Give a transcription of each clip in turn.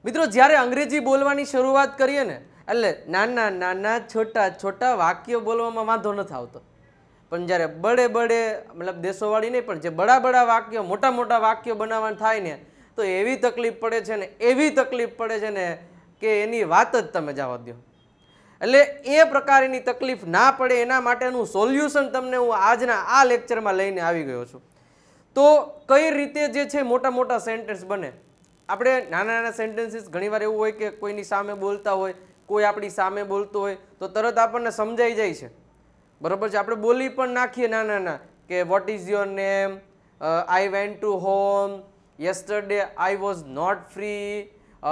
મિત્રો જ્યારે અંગ્રેજી બોલવાની શરૂઆત કરીએ ને એટલે નાના નાના છોટા છોટા વાક્યો બોલવામાં વાંધો નથી આવતો, પણ જ્યારે બડે બડે મતલબ દેશોવાળી નહીં પણ જે બડા બડા વાક્યો મોટા મોટા વાક્યો બનાવવાનું થાય ને તો એવી તકલીફ પડે છે ને એવી તકલીફ પડે છે ને કે એની વાત જ તમે જવા દો. એટલે એ પ્રકારની તકલીફ ના પડે એના માટેનું સોલ્યુશન તમને હું આજના આ લેક્ચરમાં લઈને આવી ગયો છું. તો કઈ રીતે જે છે મોટા મોટા સેન્ટેન્સ બને. આપણે નાના નાના સેન્ટેન્સીસ ઘણીવાર એવું હોય કે કોઈની સામે બોલતા હોય, કોઈ આપણી સામે બોલતો હોય તો તરત આપણને સમજાઈ જાય છે, બરાબર છે. આપણે બોલી પણ નાખીએ નાના નાના કે what is your name, I went to home, yesterday I was not free,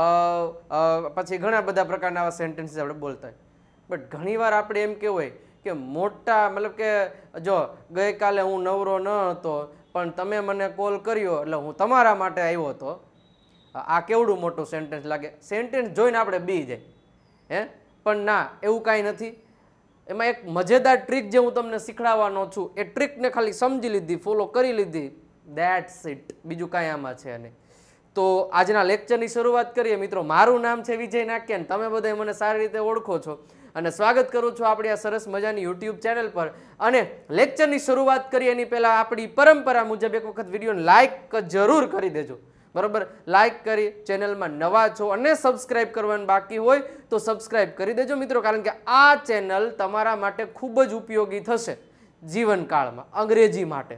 પછી ઘણા બધા પ્રકારના આવા સેન્ટેન્સીસ આપણે બોલતા હોય. બટ ઘણીવાર આપણે એમ કેવું હોય કે મોટા મતલબ કે જો ગઈકાલે હું નવરો ન હતો પણ તમે મને કોલ કર્યો એટલે હું તમારા માટે આવ્યો હતો. આ કેવડું મોટું સેન્ટેન્સ લાગે. સેન્ટેન્સ જોઈને આપણે બી જાય હે, પણ ના એવું કાંઈ નથી. એમાં એક મજેદાર ટ્રીક જે હું તમને શીખડાવવાનો છું એ ટ્રીકને ખાલી સમજી લીધી, ફોલો કરી લીધી, દેટ્સ ઇટ, બીજું કાંઈ આમાં છે નહીં. તો આજના લેક્ચરની શરૂઆત કરીએ મિત્રો. મારું નામ છે વિજય નાક્યા અને તમે બધા મને સારી રીતે ઓળખો છો અને સ્વાગત કરું છું આપણી આ સરસ મજાની યુટ્યુબ ચેનલ પર. અને લેક્ચરની શરૂઆત કરીએ એની પહેલાં આપણી પરંપરા મુજબ એક વખત વિડીયોને લાઇક જરૂર કરી દેજો, બરાબર. લાઇક કરી ચેનલમાં નવા છો અને સબસ્ક્રાઇબ કરવાનું બાકી હોય તો સબસ્ક્રાઇબ કરી દેજો મિત્રો, કારણ કે આ ચેનલ તમારા માટે ખૂબ જ ઉપયોગી થશે જીવનકાળમાં અંગ્રેજી માટે.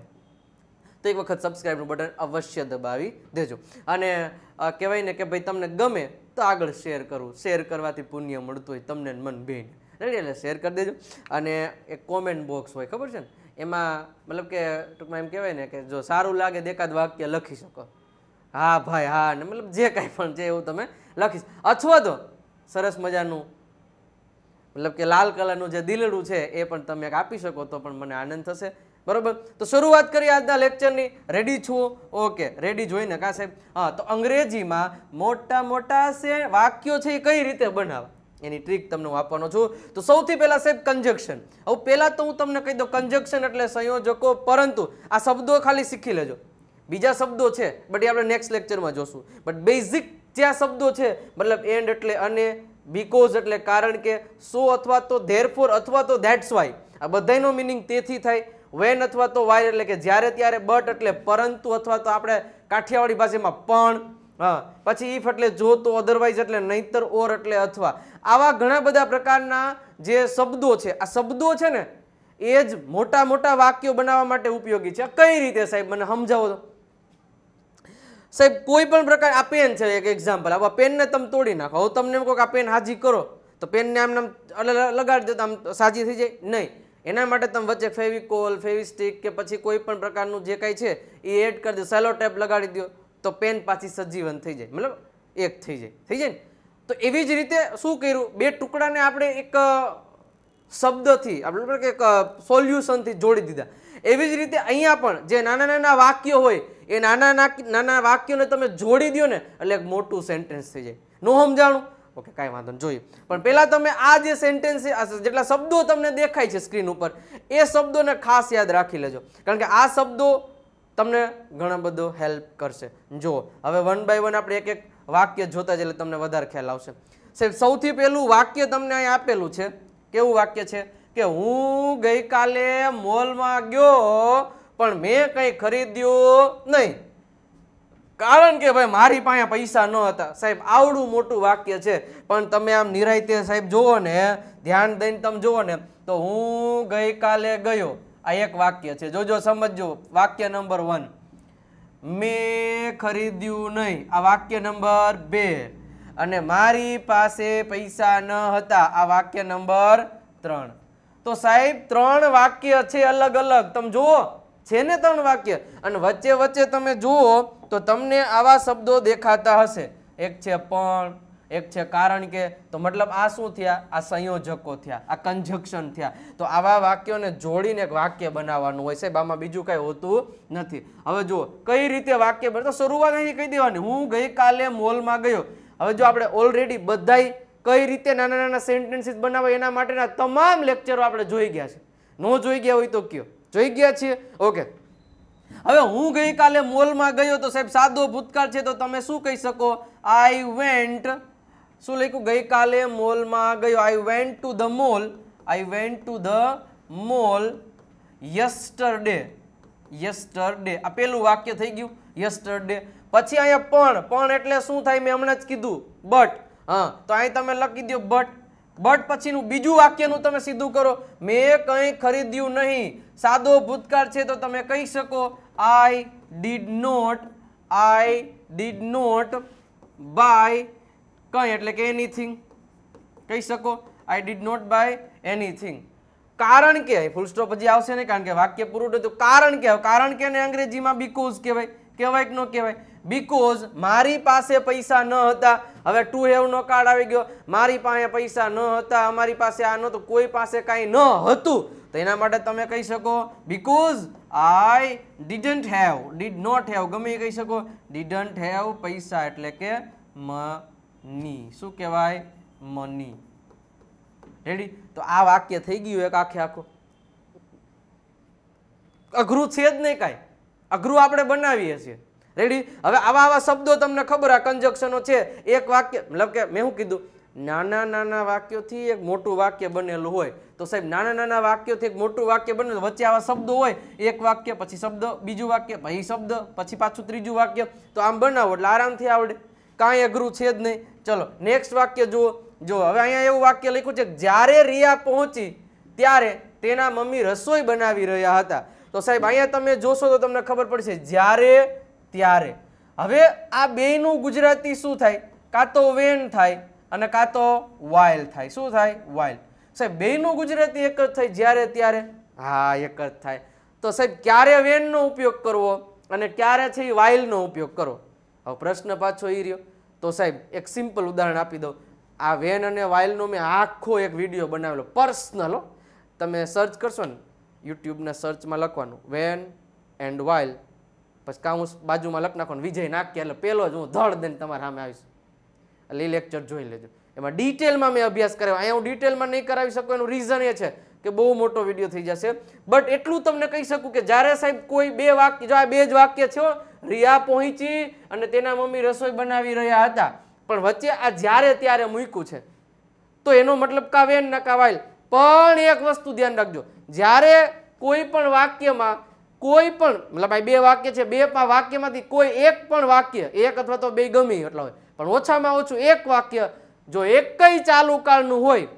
તો એક વખત સબસ્ક્રાઇબનું બટન અવશ્ય દબાવી દેજો. અને કહેવાય ને કે ભાઈ તમને ગમે તો આગળ શેર કરવું, શેર કરવાથી પુણ્ય મળતું હોય તમને મન બેન રેડી, એટલે શેર કરી દેજો. અને એક કોમેન્ટ બોક્સ હોય ખબર છે ને, એમાં મતલબ કે ટૂંકમાં એમ કહેવાય ને કે જો સારું લાગે એકાદ વાક્ય લખી શકો, હા ભાઈ હા, ને મતલબ જે કાંઈ પણ છે એવું તમે લખી શકો. અથવા તો સરસ મજાનું મતલબ કે લાલ કલરનું જે દિલડું છે એ પણ તમે આપી શકો તો પણ મને આનંદ થશે, બરોબર. તો શરૂઆત કરીએ આજના લેક્ચરની. રેડી છું? ઓકે, રેડી જોઈને કા સાહેબ. હા, તો અંગ્રેજીમાં મોટા મોટા વાક્યો છે એ કઈ રીતે બનાવવા એની ટ્રીક તમને હું આપવાનો છું. તો સૌથી પહેલા સાહેબ કન્જક્શન. હવે પહેલા તો હું તમને કહી દઉં કન્જક્શન એટલે સંયોજકો, પરંતુ આ શબ્દો ખાલી શીખી લેજો. બીજા શબ્દો છે બટ એ આપણે નેક્સ્ટ લેક્ચરમાં જોશું. બટ બેઝિક જે આ શબ્દો છે મતલબ એન્ડ એટલે અને, બીકોઝ એટલે કારણ કે, સો અથવા તો ધેરફોર અથવા તો ધેટ્સ વાય, આ બધાનો મિનિંગ તેથી થાય. વેન અથવા તો વાય એટલે કે જ્યારે ત્યારે, બટ એટલે પરંતુ અથવા તો આપણે કાઠિયાવાડી ભાષામાં પણ, હા, પછી ઇફ એટલે જો તો, અધરવાઇઝ એટલે નહીતર, ઓર એટલે અથવા. આવા ઘણા બધા પ્રકારના જે શબ્દો છે આ શબ્દો છે ને એ જ મોટા મોટા વાક્યો બનાવવા માટે ઉપયોગી છે. કઈ રીતે સાહેબ મને સમજાવો તો. સાહેબ કોઈ પણ પ્રકાર, આ પેન છે એક એક્ઝામ્પલ, આવા પેનને તમે તોડી નાખો. હવે તમને એમ કહો કે આ પેન હાજી કરો તો પેનને આમ લગાડી દો તો આમ સાજી થઈ જાય? નહીં. એના માટે તમે વચ્ચે ફેવિકોલ, ફેવિસ્ટિક કે પછી કોઈ પણ પ્રકારનું જે કાંઈ છે એ એડ કરી દો, સેલો ટેપ લગાડી દો તો પેન પાછી સજીવન થઈ જાય, મતલબ એક થઈ જાય ને. તો એવી જ રીતે શું કર્યું, બે ટુકડાને આપણે એક શબ્દથી આપણે એક સોલ્યુશનથી જોડી દીધા. એવી જ રીતે અહીંયા પણ જે નાના નાના વાક્યો હોય એ નાના નાના વાક્યોને તમે જોડી દો ને એટલે એક મોટું સેન્ટેન્સ થઈ જાય. નો સમજાણું? ઓકે, કાંઈ વાંધો નહીં, જોઈએ. પણ પહેલાં તમે આ જે સેન્ટેન્સ જેટલા શબ્દો તમને દેખાય છે સ્ક્રીન ઉપર એ શબ્દોને ખાસ યાદ રાખી લેજો, કારણ કે આ શબ્દો તમને ઘણો બધો હેલ્પ કરશે. જુઓ હવે વન બાય વન આપણે એક એક વાક્ય જોતા જ એટલે તમને વધારે ખ્યાલ આવશે. સાહેબ સૌથી પહેલું વાક્ય તમને અહીં આપેલું છે. કેવું વાક્ય છે કે હું ગઈકાલે મોલમાં ગયો પણ મેં કંઈ ખરીદ્યું નહીં કારણ કે ભાઈ મારી પાસે પૈસા ન હતા. સાહેબ આવડું મોટું વાક્ય છે પણ તમે આમ નિરાયતે સાહેબ જુઓ ને, ધ્યાન દઈને તમે જુઓ ને તો હું ગઈકાલે ગયો, આ એક વાક્ય છે. જોજો સમજજો. વાક્ય નંબર 1. મેં ખરીદ્યું નહીં, આ વાક્ય નંબર 2. અને મારી પાસે પૈસા ન હતા, આ વાક્ય નંબર 3. તો સાહેબ 3 વાક્ય છે અલગ અલગ. તમે જુઓ છે ને 3 વાક્ય, અને વચ્ચે વચ્ચે તમે જુઓ તો તમને આવા શબ્દો દેખાતા હશે. એક છે પણ, એક છે કારણ કે. તો મતલબ આ શું થયા? આ સંયોજકો થયા, આ કન્જક્શન થયા. તો આવા વાક્યોને જોડીને એક વાક્ય બનાવવાનું હોય સાહેબ, આમાં બીજું કઈ હોતું નથી. હવે જુઓ કઈ રીતે વાક્ય બને. તો શરૂઆત અહીં કહી દેવાની, હું ગઈકાલે મોલમાં ગયો. હવે જો આપણે ઓલરેડી બધાય કઈ રીતે નાના નાના સેન્ટેન્સીસ બનાવાય એના માટેના તમામ લેક્ચરો આપણે જોઈ ગયા છે. નો જોઈ ગયા હોય તો કયો, જોઈ ગયા છીએ? ઓકે, હવે હું ગઈકાલે મોલમાં ગયો તો સાહેબ સાદો ભૂતકાળ છે તો તમે શું કહી શકો? આઈ વેન્ટ, શું લખ્યું? ગઈકાલે મોલમાં ગયો. I went to the mall. I went to the mall yesterday. Yesterday આ પેલું વાક્ય થઈ ગયું, યસ્ટરડે. પછી અહીંયા પણ એટલે શું થાય? મેં હમણાં જ કીધું બટ. હા, તો અહીં તમે લખી દો બટ. બટ પછીનું બીજું વાક્યનું તમે સીધું કરો. મેં કંઈ ખરીદ્યું નહીં. સાદો ભૂતકાળ છે તો તમે કહી શકો આઈ ડીડ નોટ બાય કંઈ, એટલે કે એનીથિંગ કહી શકો. I did not buy anything. કારણ કે ફૂલ સ્ટોપ હજી આવશે ને, કારણ કે વાક્ય પૂરું થયું. કારણ કે, કારણ કે અંગ્રેજીમાં બીકોઝ કહેવાય. કહેવાય કે ન કહેવાય? બીકોઝ મારી પાસે પૈસા ન હતા. હવે ટુ હેવ નો કાર્ડ આવી ગયો. મારી પાસે પૈસા ન હતા, અમારી પાસે આ નહોતું, કોઈ પાસે કાંઈ ન હતું, તો એના માટે તમે કહી શકો because I didn't have, did not have, ગમે એ કહી શકો. ડીડન્ટ હેવ પૈસા એટલે કે મની. શું કહેવાય? મની. રેડી? તો આ વાક્ય થઈ ગયું એક આખે આખું. અઘરું છે જ નહીં કાંઈ, અઘરું આપણે બનાવીએ છીએ. રેડી? હવે આવા શબ્દો તમને ખબર, આ કંજક્શનો છે. એક વાક્ય મતલબ કે મેં શું કીધું, નાના નાના વાક્યોથી એક મોટું વાક્ય બનેલું હોય. તો સાહેબ નાના નાના વાક્યોથી એક મોટું વાક્ય બનેલું, વચ્ચે આવા શબ્દો હોય, એક વાક્ય પછી શબ્દ, બીજું વાક્ય પછી શબ્દ, પછી પાછું ત્રીજું વાક્ય. તો આમ બનાવો એટલે આરામથી આવડે, કાંઈ અઘરું છે જ નહીં. ચલો નેક્સ્ટ વાક્ય જુઓ. જો હવે અહીંયા એવું વાક્ય લખ્યું છે, જ્યારે રિયા પહોંચી ત્યારે તેના મમ્મી રસોઈ બનાવી રહ્યા હતા. તો સાહેબ અહીંયા તમે જોશો તો તમને ખબર પડશે જ્યારે ત્યારે. હવે આ બેયનું ગુજરાતી શું થાય? કાં તો વેન થાય અને કાં તો વાઇલ થાય. શું થાય? વાઇલ. સાહેબ બેયનું ગુજરાતી એક જ થાય, જ્યારે ત્યારે? હા, એક જ થાય. તો સાહેબ ક્યારે વેનનો ઉપયોગ કરવો અને ક્યારે છે એ વાઇલનો ઉપયોગ કરવો? હવે પ્રશ્ન પાછો એ રહ્યો. તો સાહેબ એક સિમ્પલ ઉદાહરણ આપી દઉં. આ વેન અને વાઇલનો મેં આખો એક વિડીયો બનાવેલો, પર્સનલ. તમે સર્ચ કરશો ને યુટ્યુબના સર્ચમાં લખવાનું વેન એન્ડ વાઇલ, પછી કાં હું બાજુમાં લખ નાખવાનું વિજય નાખ્યા, એટલે પહેલો જ હું ધડ દઈને તમારા સામે આવીશ. એટલે એ લેક્ચર જોઈ લેજો. એમાં ડિટેલમાં મેં અભ્યાસ કર્યો. અહીંયા હું ડિટેલમાં નહીં કરાવી શકું, એનું રીઝન એ છે કે બહુ મોટો વિડીયો થઈ જશે. બટ એટલું તમને કહી શકું કે જ્યારે સાહેબ કોઈ બે વાક્ય, જો આ બે જ વાક્ય છે, રિયા પહોંચી અને તેના મમ્મી રસોઈ બનાવી રહ્યા હતા, પણ વચ્ચે આ જ્યારે ત્યારે મૂક્યું છે, તો એનો મતલબ કા વેન ના કા વાઇલ. પણ એક વસ્તુ ધ્યાન રાખજો, જ્યારે કોઈ પણ વાક્યમાં કોઈ પણ મતલબ આ બે વાક્ય છે, બે વાક્યમાંથી કોઈ એક પણ વાક્ય, એક અથવા તો બે ગમે એટલા હોય, પણ ઓછામાં ઓછું એક વાક્ય જો એકય ચાલુ કાળનું હોય,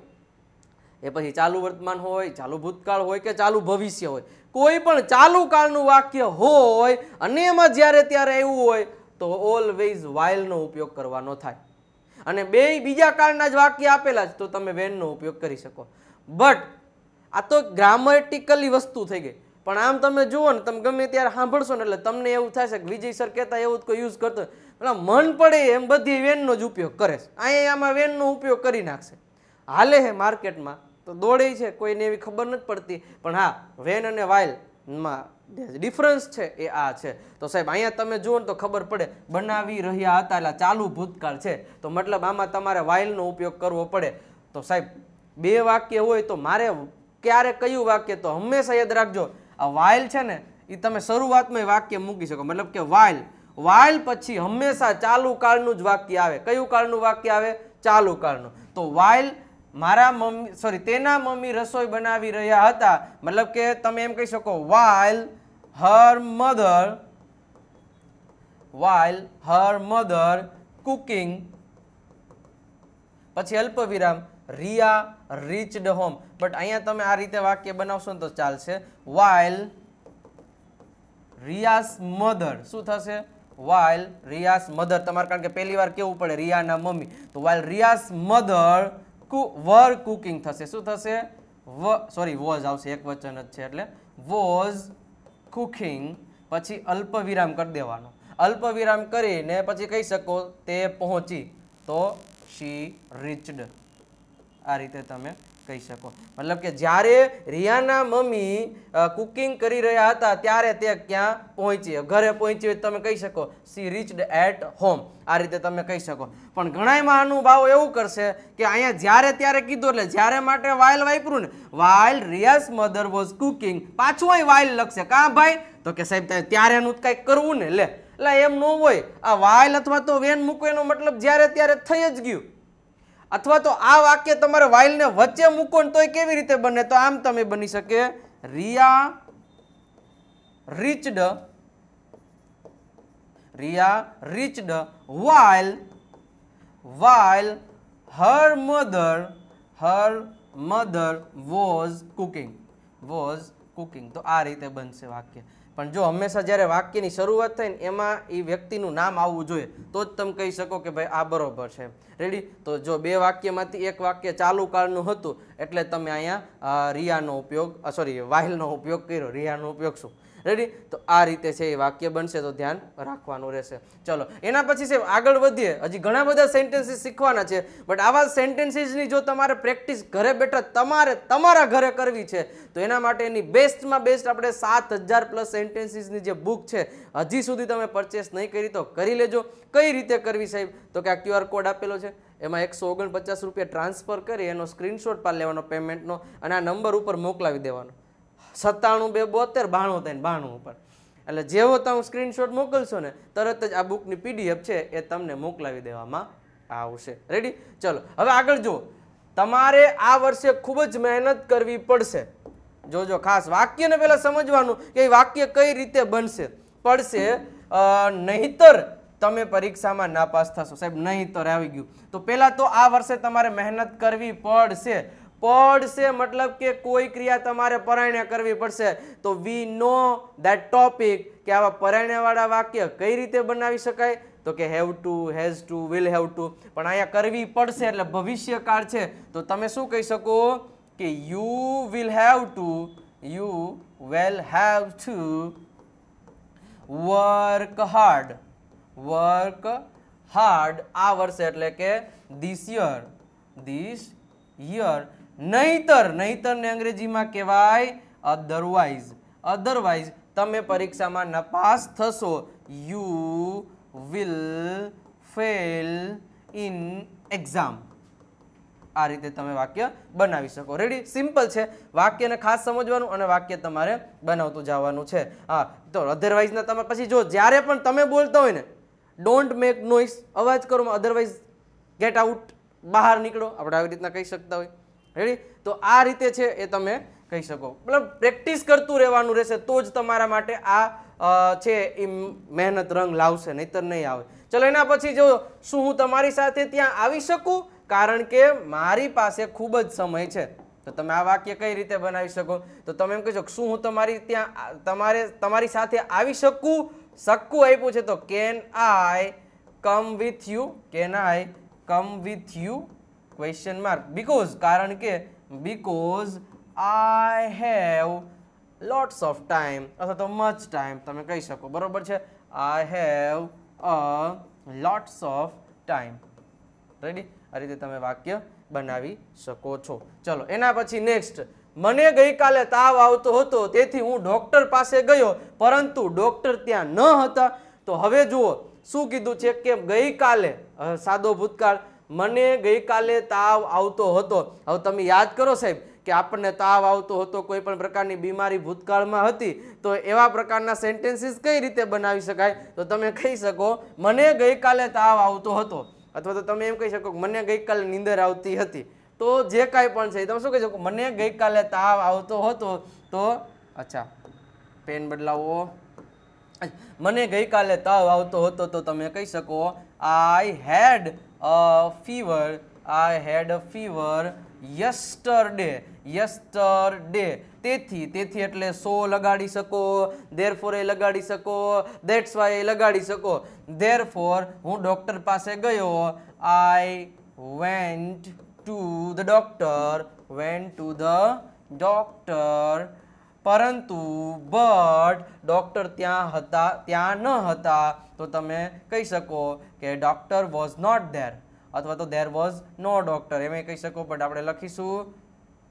એ પછી ચાલુ વર્તમાન હોય, ચાલુ ભૂતકાળ હોય કે ચાલુ ભવિષ્ય હોય, કોઈ પણ ચાલુ કાળનું વાક્ય હોય અને એમાં જ્યારે ત્યારે એવું હોય તો ઓલવેઝ વાઇલનો ઉપયોગ કરવાનો થાય. અને બે બીજા કાળના જ વાક્ય આપેલા છે તો તમે વેનનો ઉપયોગ કરી શકો. બટ આ તો ગ્રામેટિકલી વસ્તુ થઈ ગઈ. પણ આમ તમે જુઓ ને, તમે ગમે ત્યારે સાંભળશો ને એટલે તમને એવું થાય છે કે વિજય સર કહેતા એવું કોઈ યુઝ કરતો એટલે મન પડે એમ બધી વેનનો જ ઉપયોગ કરે છે. અહીંયા આમાં વેનનો ઉપયોગ કરી નાખશે. હાલે છે માર્કેટમાં તો દોડે છે, કોઈને એવી ખબર નથી પડતી. પણ હા, વેન અને વાઇલમાં ડિફરન્સ છે એ આ છે. તો સાહેબ અહીંયા તમે જુઓ ને તો ખબર પડે, બનાવી રહ્યા હતા એટલે ચાલુ ભૂતકાળ છે, તો મતલબ આમાં તમારે વાઇલનો ઉપયોગ કરવો પડે. તો સાહેબ બે વાક્ય હોય તો મારે ક્યારે કયું વાક્ય, તો હંમેશા યાદ રાખજો આ વાઇલ છે ને એ તમે શરૂઆતમાં વાક્ય મૂકી શકો. મતલબ કે વાઇલ, વાઇલ પછી હંમેશા ચાલુ કાળનું જ વાક્ય આવે. કયું કાળનું વાક્ય આવે? ચાલુ કાળનું. તો વાઇલ મારા મમ્મી, સોરી તેના મમ્મી રસોઈ બનાવી રહ્યા હતા, મતલબ કે તમે એમ કહી શકો વાઇલ હર મધર કુકિંગ, પછી અલ્પ વિરામ રિયા રીચડ હોમ. બટ અહીંયા તમે આ રીતે વાક્ય બનાવશો ને તો ચાલશે. વાઇલ રિયાસ મધર, શું થશે? While Riya's mother. તમારે કારણ કે પહેલી વાર કેવું પડે રિયાના મમ્મી, તો while Riya's mother were cooking થશે. શું થશે? સોરી વોઝ આવશે, એક વચન જ છે એટલે વોઝ કુકિંગ. પછી અલ્પ વિરામ કરી દેવાનો. અલ્પ વિરામ કરીને પછી કહી શકો તે પહોંચી, તો શી રીચડ. આ રીતે તમે કહી શકો. મતલબ કે જ્યારે રિયાના મમ્મી કુકિંગ કરી રહ્યા હતા ત્યારે તે ક્યાં પહોંચી, ઘરે પહોંચી હોય તમે કહી શકો સી રીચ્ડ એટ હોમ. આ રીતે તમે કહી શકો. પણ ઘણા મહાનુભાવો એવું કરશે કે અહીંયા જ્યારે ત્યારે કીધું એટલે જ્યારે માટે વાઇલ વાપરું ને, while Riya's mother was cooking, પાછું અહીં વાઇલ લખશે. કાં ભાઈ? તો કે સાહેબ ત્યારેનું જ કંઈક કરવું ને. લે એટલે એમ ન હોય. આ વાઇલ અથવા તો વેન મૂકો એનો મતલબ જ્યારે ત્યારે થઈ જ ગયું. અથવા તો આ વાક્ય તમારે વાઇલ ને વચ્ચે મૂકો ને તોય કેવી રીતે બને? તો આમ તમે બની શકે Riya reached while her mother was cooking. તો આ રીતે બનશે વાક્ય. પણ જો હંમેશા જ્યારે વાક્યની શરૂઆત થાય ને એમાં એ વ્યક્તિનું નામ આવવું જોઈએ તો જ તમે કહી શકો કે ભાઈ આ બરોબર છે. રેડી? તો જો બે વાક્યમાંથી એક વાક્ય ચાલુ કાળનું હતું એટલે તમે અહીંયા રિયાનો ઉપયોગ વાઇલનો ઉપયોગ કર્યો. રિયાનો ઉપયોગ શું? રેડી? તો આ રીતે છે એ વાક્ય બનશે, તો ધ્યાન રાખવાનું રહેશે. ચલો એના પછી છે આગળ વધીએ. હજી ઘણા બધા સેન્ટેન્સીસ શીખવાના છે, બટ આવા સેન્ટેન્સીસની જો તમારે પ્રેક્ટિસ ઘરે બેઠા તમારા ઘરે કરવી છે તો એના માટેની બેસ્ટમાં બેસ્ટ આપણે 7000+ સેન્ટેન્સીસની જે બુક છે હજી સુધી તમે પરચેસ નહીં કરી તો કરી લેજો. કઈ રીતે કરવી સાહેબ? તો કે આ QR કોડ આપેલો છે, એમાં 149 રૂપિયા ટ્રાન્સફર કરી એનો સ્ક્રીનશોટ પાડી લેવાનો પેમેન્ટનો અને આ નંબર ઉપર મોકલાવી દેવાનો 97 272 92 ઉપર. એટલે જેવો તમે સ્ક્રીનશોટ મોકલશો ને તરત જ આ બુકની PDF છે એ તમને મોકલાવી દેવામાં આવશે. રેડી? ચલો હવે આગળ જુઓ. તમારે આ વર્ષે ખૂબ જ મહેનત કરવી પડશે. જોજો ખાસ વાક્યને પહેલા સમજવાનું કે એ વાક્ય કઈ રીતે પડશે. નહીતર તમે પરીક્ષામાં નાપાસ થશો. સાહેબ નહીતર આવી ગયું. તો પહેલા તો આ વર્ષે તમારે મહેનત કરવી પડશે. મતલબ કે કોઈ ક્રિયા તમારે પરાયણે કરવી પડશે. તો વી નો ધેટ ટોપિક કે આવા પરાયણેવાળા વાક્ય કઈ રીતે બનાવી શકાય? તો કે have to, has to, will have to. પણ અહીંયા કરવી પડશે એટલે ભવિષ્યકાળ છે તો તમે શું કહી શકો કે you will have to work hard આ વર્ષે એટલે કે ધીસ યર. નહીતરને અંગ્રેજીમાં કહેવાય અધરવાઇઝ તમે પરીક્ષામાં નપાસ થશો. You will fail in exam. આ રીતે તમે વાક્ય બનાવી શકો. રેડી? સિમ્પલ છે. વાક્યને ખાસ સમજવાનું અને વાક્ય તમારે બનાવતું જવાનું છે. હા, તો અધરવાઇઝના તમે પછી જો જ્યારે પણ તમે બોલતા હોય ને ડોન્ટ મેક નોઇઝ, અવાજ કરો, અધરવાઇઝ ગેટ આઉટ, બહાર નીકળો, આપણે આવી રીતના કહી શકતા હોય. રેડી? તો આ રીતે છે એ તમે કહી શકો. મતલબ પ્રેક્ટિસ કરતું રહેવાનું રહેશે તો જ તમારા માટે આ છે એ મહેનત રંગ લાવશે, નહીતર નહીં આવે. ચલો એના પછી જો શું હું તમારી સાથે ત્યાં આવી શકું કારણ કે મારી પાસે ખૂબ જ સમય છે. તો તમે આ વાક્ય કઈ રીતે બનાવી શકો? તો તમે એમ કહી શકો શું હું તમારી સાથે આવી શકું આપ્યું છે તો can I come with you question mark. કારણ કે because I have lots of time અથવા તો much time તમે કહી શકો. બરોબર છે? I have lots of time. Ready? આ રીતે તમે વાક્ય બનાવી શકો છો. ચલો એના પછી નેક્સ્ટ. મને ગઈકાલે તાવ આવતો હતો તેથી હું ડોક્ટર પાસે ગયો પરંતુ ડોક્ટર ત્યાં ન હતા. તો હવે જુઓ શું કીધું છે કે ગઈકાલે સાદો ભૂતકાળ, મને ગઈકાલે તાવ આવતો હતો. હવે તમે યાદ કરો સાહેબ કે આપણને તાવ આવતો હતો, કોઈ પણ પ્રકારની બીમારી ભૂતકાળમાં હતી તો એવા પ્રકારના સેન્ટેન્સીસ કઈ રીતે બનાવી શકાય? તો તમે કહી શકો મને ગઈકાલે તાવ આવતો હતો અથવા તો તમે એમ કહી શકો મને ગઈકાલે નીંદર આવતી હતી. તો જે કાંઈ પણ છે તમે શું કહી શકો મને ગઈકાલે તાવ આવતો હતો. તો અચ્છા પેન બદલાવો. મને ગઈકાલે તાવ આવતો હતો તો તમે કહી શકો I had a fever yesterday. તેથી એટલે સો લગાડી શકો, therefore એ લગાડી શકો, that's why એ લગાડી શકો. therefore હું ડોક્ટર પાસે ગયો. I went to the doctor. પરંતુ બટ ડોક્ટર ત્યાં ન હતા તો તમે કહી શકો કે ડોક્ટર વોઝ નોટ ધેર અથવા તો ધેર વોઝ નો ડોક્ટર એમ કહી શકો. બટ આપણે લખીશું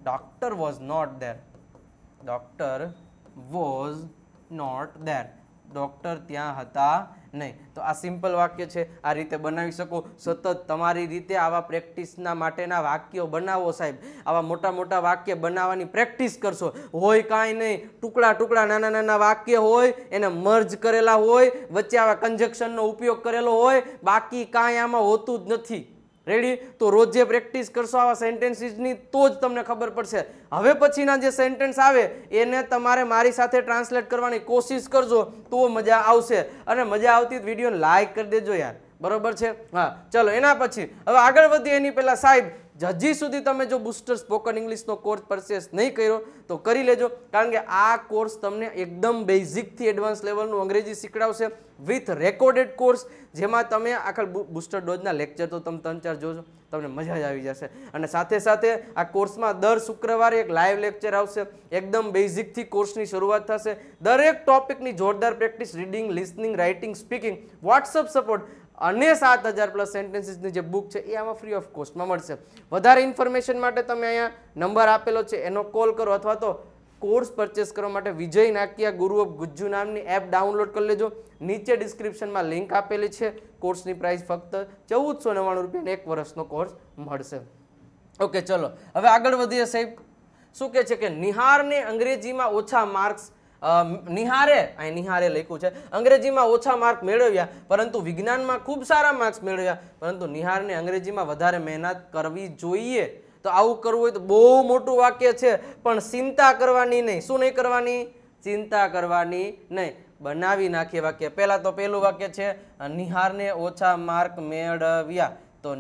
doctor was not there. Doctor was not there. Doctor ત્યાં હતા નહીં. તો આ સિમ્પલ વાક્ય છે, આ રીતે બનાવી શકો. સતત તમારી રીતે આવા પ્રેક્ટિસના માટેના વાક્યો બનાવો સાહેબ. આવા મોટા મોટા વાક્ય બનાવવાની પ્રેક્ટિસ કરશો. હોય કાંઈ નહીં, ટુકડા ટુકડા નાના નાના વાક્ય હોય, એને મર્જ કરેલા હોય, વચ્ચે આવા કન્જક્શનનો ઉપયોગ કરેલો હોય, બાકી કાંઈ આમાં હોતું જ નથી. રેડી? તો રોજ જે પ્રેક્ટિસ કરશો આવા સેન્ટેન્સીસની તો જ તમને ખબર પડશે. હવે પછીના જે સેન્ટેન્સ આવે એને તમારે મારી સાથે ટ્રાન્સલેટ કરવાની કોશિશ કરજો તો મજા આવશે. અને મજા આવતી વિડીયોને લાઈક કરી દેજો યાર, બરોબર છે? હા ચલો, એના પછી હવે આગળ વધીએ એની પહેલાં સાહેબ, હજી સુધી તમે જો બુસ્ટર સ્પોકન ઇંગ્લિશનો કોર્સ પરચેસ નહીં કર્યો તો કરી લેજો, કારણ કે આ કોર્સ તમને એકદમ બેઝિકથી એડવાન્સ લેવલનું અંગ્રેજી શીખડાવશે વિથ રેકોર્ડેડ કોર્સ, જેમાં તમે આખા બુસ્ટર ડોઝના લેક્ચર તો તમે 3-4 જોજો, તમને મજા જ આવી જશે. અને સાથે સાથે આ કોર્સમાં દર શુક્રવારે એક લાઈવ લેક્ચર આવશે. એકદમ બેઝિકથી કોર્સની શરૂઆત થશે. દરેક ટોપિકની જોરદાર practice, reading, listening, writing, speaking, WhatsApp support અને 7000+ સેન્ટેન્સીસની જે બુક છે એ આમાં ફ્રી ઓફ કોસ્ટમાં મળશે. વધારે ઇન્ફોર્મેશન માટે તમે અહીંયા નંબર આપેલો છે એનો કોલ કરો, અથવા તો કોર્સ પરચેસ કરવા માટે વિજય નાકિયા ગુરુ ઓફ ગુજ્જુ નામની એપ ડાઉનલોડ કરી લેજો. નીચે ડિસ્ક્રિપ્શનમાં લિંક આપેલી છે. કોર્સની પ્રાઇસ ફક્ત 1499 રૂપિયાનો 1 વર્ષનો કોર્સ મળશે. ઓકે ચલો, હવે આગળ વધીએ સાહેબ. શું કહે છે કે નિહારને અંગ્રેજીમાં ઓછા માર્ક્સ, નિહારે લખ્યું છે, અંગ્રેજીમાં ઓછા માર્ક મેળવ્યા પરંતુ વિજ્ઞાનમાં ખૂબ સારા માર્ક્સ મેળવ્યા, પરંતુ નિહારને અંગ્રેજીમાં વધારે મહેનત કરવી જોઈએ. તો આવું કરવું હોય તો બહુ મોટું વાક્ય છે, પણ ચિંતા કરવાની નહીં. શું નહીં કરવાની? ચિંતા કરવાની નહીં. બનાવી નાખીએ વાક્ય. પહેલા તો પહેલું વાક્ય છે નિહારને ઓછા માર્ક મેળવ્યા. તો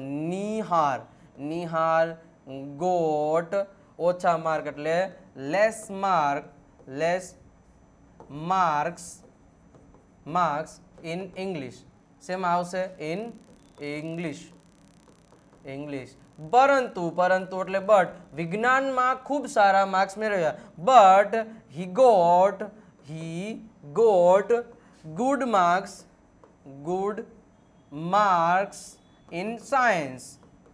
નિહાર ગોટ ઓછા માર્ક એટલે લેસ માર્ક્સ ઇન ઇંગ્લિશ. શેમાં આવશે? In English. પરંતુ એટલે બટ, વિજ્ઞાનમાં ખૂબ સારા માર્ક્સ મેળવ્યા. But he got good marks in science.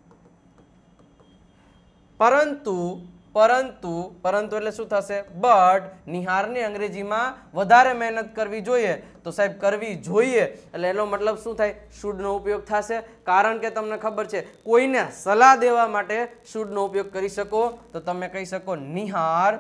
પરંતુ એટલે શું થશે? બટ નિહારને અંગ્રેજીમાં વધારે મહેનત કરવી જોઈએ. તો સાહેબ કરવી જોઈએ એટલે એનો મતલબ શું થાય? શુડનો ઉપયોગ થશે. કારણ કે તમને ખબર છે કોઈને સલાહ દેવા માટે શુડનો ઉપયોગ કરી શકો તો તમે કહી શકો Nihar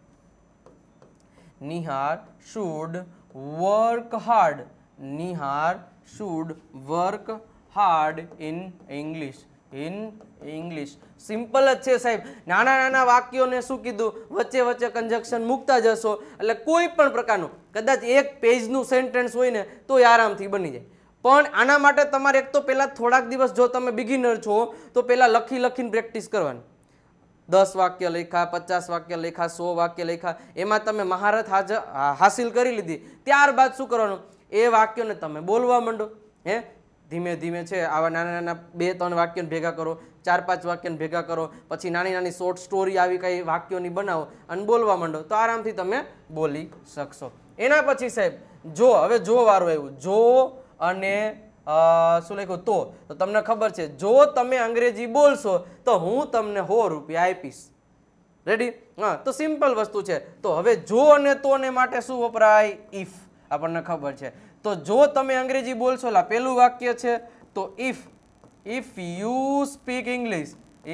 should work hard. Nihar should work hard in English. Simple જ છે સાહેબ. નાના નાના વાક્યોને શું કીધું, વચ્ચે વચ્ચે કન્જક્શન મૂકતા જશો એટલે કોઈ પણ પ્રકારનું, કદાચ એક પેજનું સેન્ટેન્સ હોય ને તો આરામથી બની જાય. પણ આના માટે તમારે એક તો પહેલાં થોડાક દિવસ, જો તમે બિગિનર છો તો પહેલાં લખીને પ્રેક્ટિસ કરવાની. 10 વાક્ય લખ્યા, 50 વાક્ય લખ્યા, 100 વાક્ય લખ્યા, એમાં તમે મહારત હાસિલ કરી લીધી. ત્યારબાદ શું કરવાનું? એ વાક્યોને તમે બોલવા માંડો. ધીમે ધીમે છે આવા નાના નાના 2-3 વાક્યોને ભેગા કરો, 4-5 વાક્યોને ભેગા કરો, પછી નાની નાની શોર્ટ સ્ટોરી આવી કઈ વાક્યોની બનાવો અને બોલવા માંડો તો આરામથી તમે બોલી શકશો. એના પછી સાહેબ હવે જો વારું આવ્યું, જો અને શું લખ્યું? તો તમને ખબર છે જો તમે અંગ્રેજી બોલશો તો હું તમને 100 રૂપિયા આપીશ. રેડી? હા, તો સિમ્પલ વસ્તુ છે. તો હવે જો અને તોને માટે શું વપરાય? ઇફ. આપણને ખબર છે. તો જો તમે અંગ્રેજી બોલશો, એટલે પેલું વાક્ય છે તો ઇફ યુ સ્પીક ઇંગ્લિશ.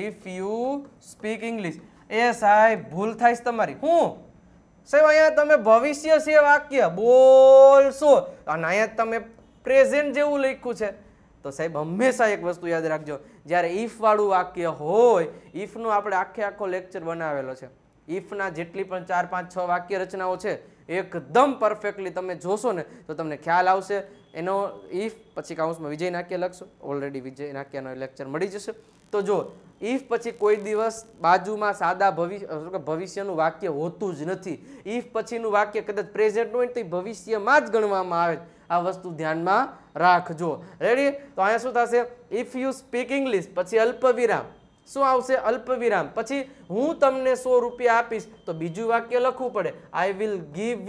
એ સાહેબ ભૂલ થાય છે તમારી. હું સાહેબ અહીંયા તમે ભવિષ્ય છે વાક્ય બોલશો અને અહીંયા તમે પ્રેઝન્ટ જેવું લખ્યું છે. તો સાહેબ હંમેશા એક વસ્તુ યાદ રાખજો, જ્યારે ઇફ વાળું વાક્ય હોય, ઇફનો આપણે આખો લેક્ચર બનાવેલો છે. ઇફના જેટલી પણ 4, 5, 6 વાક્ય રચનાઓ છે એકદમ પરફેક્ટલી તમે જોશો ને તો તમને ખ્યાલ આવશે. એનો ઇફ પછી કાઉન્સમાં વિજય નાક્ય લખશો, ઓલરેડી વિજય નાક્યાનો લેક્ચર મળી જશે. તો જો ઇફ પછી કોઈ દિવસ બાજુમાં સાદા ભવિષ્યનું વાક્ય હોતું જ નથી. ઇફ પછીનું વાક્ય કદાચ પ્રેઝન્ટ હોય તો ભવિષ્યમાં જ ગણવામાં આવે. આ વસ્તુ ધ્યાનમાં રાખજો. રેડી? તો અહીંયા શું થશે? ઇફ યુ સ્પીક ઇંગ્લિશ, પછી અલ્પવિરામ. શું આવશે? અલ્પવિરામ. પછી હું તમને 100 રૂપિયા આપીશ તો બીજું વાક્ય લખવું પડે. I will give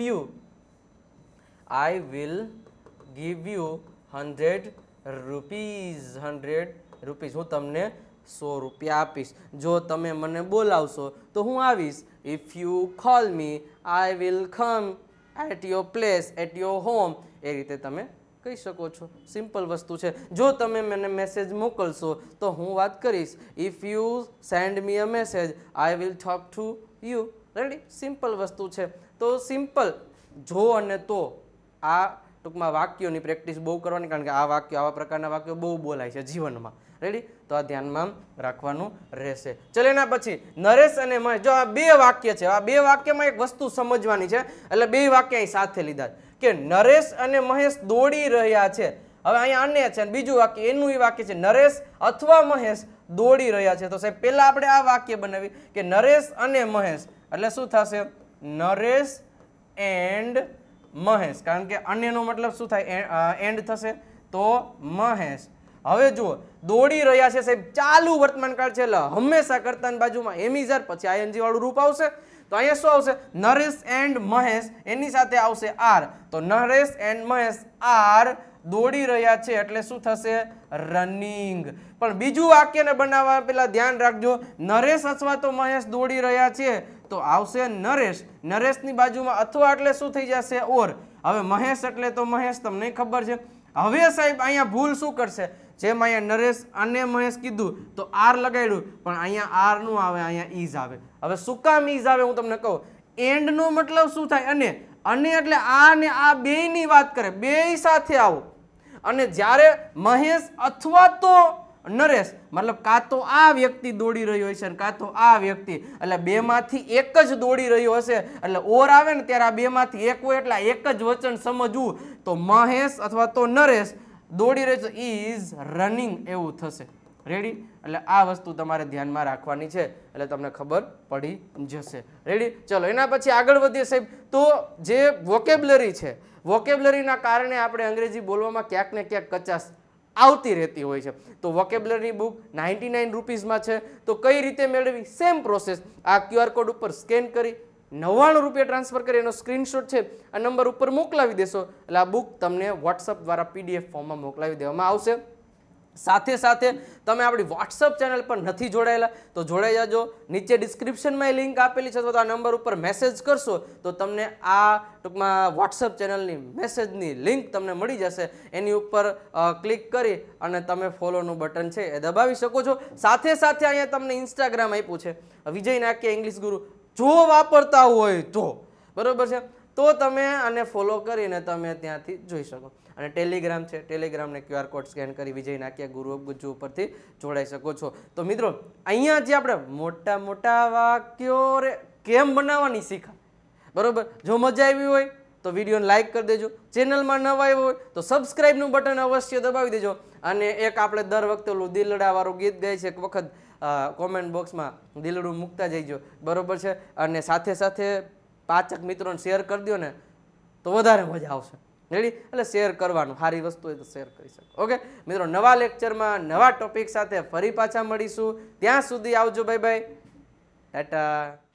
you 100 rupees. હું તમને 100 રૂપિયા આપીશ. જો તમે મને બોલાવશો તો હું આવીશ. If you call me I will come at your place, at your home. એ રીતે તમે કહી શકો છો. સિમ્પલ વસ્તુ છે. જો તમે મને મેસેજ મોકલશો તો હું વાત કરીશ. If you send me a message I will talk to you. Ready? Simple વસ્તુ છે. તો સિમ્પલ જો અને તો આ ટૂંકમાં વાક્યોની પ્રેક્ટિસ બહુ કરવાની, કારણ કે આ વાક્યો, આવા પ્રકારના વાક્યો બહુ બોલાય છે જીવનમાં. રેડી? તો આ ધ્યાનમાં રાખવાનું રહેશે. ચલો એના પછી નરેશ અને મહેશ. જો આ બે વાક્ય છે. આ બે વાક્યમાં એક વસ્તુ સમજવાની છે, એટલે બે વાક્ય અહીં સાથે લીધા કે નરેશ અને મહેશ દોડી રહ્યા છે. હવે અહીંયા અન્ય છે, બીજું વાક્ય એનું એ વાક્ય છે નરેશ અથવા મહેશ દોડી રહ્યા છે. તો સાહેબ પહેલા આપણે આ વાક્ય બનાવી કે નરેશ અને મહેશ, એટલે શું થશે? નરેશ એન્ડ મહેશ, કારણ કે અન્યનો મતલબ શું થાય? એન્ડ થશે. તો મહેશ. હવે જુઓ દોડી રહ્યા છે સાહેબ, ચાલુ વર્તમાનકાળ છે એટલે હંમેશા કર્તાની બાજુમાં એમિઝર, પછી આઈએનજી વાળું રૂપ આવશે. તો અહીંયા શું આવશે? નરેશ એન્ડ મહેશ, એની સાથે આવશે આર. તો નરેશ એન્ડ મહેશ આર દોડી રહ્યા છે એટલે શું થશે? રનિંગ. પણ બીજું વાક્યને બનાવવા પહેલા ધ્યાન રાખજો, નરેશ અથવા તો મહેશ દોડી રહ્યા છે તો આવશે નરેશ. નરેશની બાજુમાં અથવા એટલે શું થઈ જશે? ઓર. હવે મહેશ એટલે તો મહેશ, તમને ખબર છે. હવે સાહેબ અહીંયા ભૂલ શું કરશે? જેમ અહીંયા નરેશ અને મહેશ કીધું તો આર લગાડ્યું, પણ અહીંયા આર નું આવે, અહીંયા ઈઝ આવે. હવે શું કામ ઈઝ આવે હું તમને કહું. એન્ડ નો મતલબ શું થાય? અને એટલે આ ને આ બેયની વાત કરે, બેય સાથે આવો. અને જ્યારે મહેશ અથવા તો નરેશ, મતલબ કાં તો આ વ્યક્તિ દોડી રહ્યો હશે કાં તો આ વ્યક્તિ, એટલે બેમાંથી એક જ દોડી રહ્યો હશે. એટલે ઓર આવે ને ત્યારે આ બેમાંથી એક હોય, એટલે એક જ વચન સમજવું. તો મહેશ અથવા તો નરેશ દોડી રહ્યો છે, ઇઝ રનિંગ, એવું થશે. રેડી? એટલે આ વસ્તુ તમારે ધ્યાનમાં રાખવાની છે, એટલે તમને ખબર પડી જશે. રેડી? ચલો એના પછી આગળ વધીએ સાહેબ. તો જે વોકેબ્લરી છે, વોકેબ્લરીના કારણે આપણે અંગ્રેજી બોલવામાં ક્યાંક ને ક્યાંક કચાશ આવતી રહેતી હોય છે. તો વોકેબ્લરી બુક 99 રૂપીસમાં છે. તો કઈ રીતે મેળવી? Same process. આ QR કોડ ઉપર સ્કેન કરી 99 રૂપિયા ટ્રાન્સફર કરી એનો સ્ક્રીનશોટ છે આ નંબર ઉપર મોકલાવી દેશો, એટલે આ બુક તમને વોટ્સઅપ દ્વારા PDF ફોર્મમાં મોકલાવી દેવામાં આવશે. સાથે સાથે તમે આપણી વોટ્સઅપ ચેનલ પર નથી જોડાયેલા તો જોડાઈ જાજો. નીચે ડિસ્ક્રિપ્શનમાં લિંક આપેલી છે, અથવા તો આ નંબર ઉપર મેસેજ કરશો તો તમને આ ટૂંકમાં વોટ્સઅપ ચેનલની મેસેજની લિંક તમને મળી જશે. એની ઉપર ક્લિક કરી અને તમે ફોલોનું બટન છે એ દબાવી શકો છો. સાથે સાથે અહીંયા તમને ઇન્સ્ટાગ્રામ આપ્યું છે, વિજય નાકિયા ઇંગ્લિશ ગુરુ. જો વાપરતા હોય તો બરોબર છે, તો તમે આને ફોલો કરીને તમે ત્યાંથી જોઈ શકો. અને ટેલિગ્રામ છે, ટેલિગ્રામને QR કોડ સ્કેન કરી વિજય નાકિયા ગુરુ ઓફ ગુજ્જુ ઉપરથી જોડાઈ શકો છો. તો મિત્રો અહીંયા જે આપણે મોટા મોટા વાક્યો કેમ બનાવવાની શીખા, બરોબર. જો મજા આવી હોય તો વિડીયોને લાઇક કરી દેજો. ચેનલમાં નવા આવ્યો હોય તો સબસ્ક્રાઇબનું બટન અવશ્ય દબાવી દેજો. અને એક આપણે દર વખતે ઓલું દિલડાવાળું ગીત ગાય છે, એક વખત કોમેન્ટ બોક્સમાં દિલડું મૂકતા જઈજો, બરોબર છે. અને સાથે સાથે 5 મિત્રોને શેર કરી દો ને તો વધારે મજા આવશે. રેડી? એટલે શેર કરવાનું, સારી વસ્તુ હોય તો શેર કરી શકો. ઓકે મિત્રો, નવા લેક્ચરમાં નવા ટોપિક સાથે ફરી પાછા મળીશું. ત્યાં સુધી આવજો. Bye bye, Tata.